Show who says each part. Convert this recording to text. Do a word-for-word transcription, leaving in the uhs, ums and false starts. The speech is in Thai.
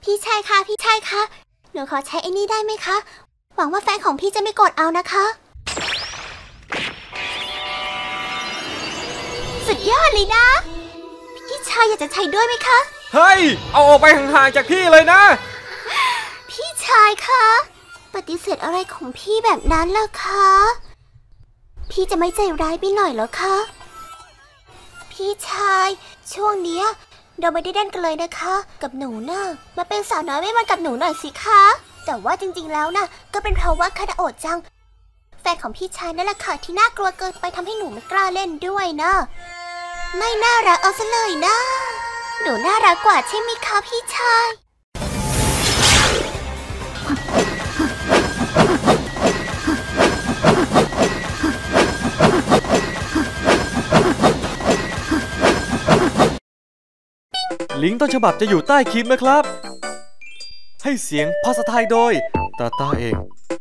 Speaker 1: พี่ชายคะพี่ชายคะหนูขอใช้ไอ้นี่ได้ไหมคะหวังว่าแฟนของพี่จะไม่โกรธเอานะคะสุดยอดเลยนะพี่ชายอยากจะใช้ด้วยไหมคะ
Speaker 2: เฮ้ยเอาออกไปห่างๆจากพี่เลยนะ
Speaker 1: พี่ชายคะปฏิเสธอะไรของพี่แบบนั้นล่ะคะพี่จะไม่ใจร้ายไปหน่อยเหรอคะพี่ชายช่วงเนี้ยเราไม่ได้เล่นกันเลยนะคะกับหนูน่ะมาเป็นสาวน้อยไม่มันกับหนูหน่อยสิคะแต่ว่าจริงๆแล้วน่ะก็เป็นเพราะว่าคาดาโอะจังแฟนของพี่ชายนั่นแหละค่ะที่น่ากลัวเกินไปทำให้หนูไม่กล้าเล่นด้วยนะไม่น่ารักเอาซะเลยนะหนูน่ารักกว่าใช่ไหมคะพี่ชาย
Speaker 2: ลิงก์ต้นฉบับจะอยู่ใต้คลิปนะครับให้เสียงภาษาไทยโดยตาตาเอง